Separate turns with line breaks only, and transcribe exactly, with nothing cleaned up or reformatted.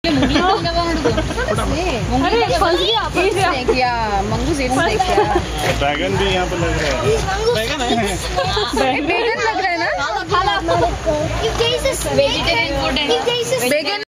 बैगन भी यहाँ पे लग रहा है। बैगन है,
बैगन लग रहा है ना।
वेजिटेरियन फूड है।